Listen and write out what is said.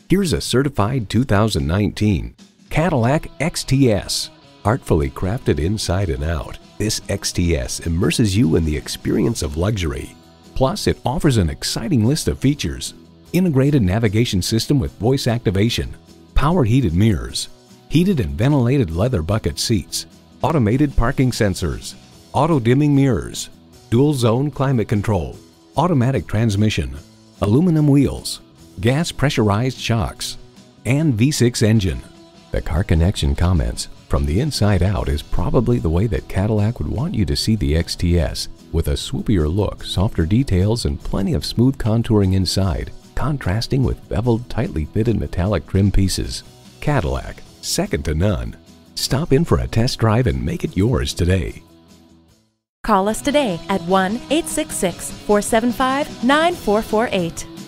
Here's a certified 2019 Cadillac XTS. Artfully crafted inside and out, this XTS immerses you in the experience of luxury. Plus, it offers an exciting list of features: integrated navigation system with voice activation, power heated mirrors, heated and ventilated leather bucket seats, automated parking sensors, auto dimming mirrors, dual zone climate control, automatic transmission, aluminum wheels, gas pressurized shocks, and V6 engine. The Car Connection comments, "From the inside out is probably the way that Cadillac would want you to see the XTS, with a swoopier look, softer details, and plenty of smooth contouring inside, contrasting with beveled, tightly fitted metallic trim pieces." Cadillac, second to none. Stop in for a test drive and make it yours today. Call us today at 1-866-475-9448.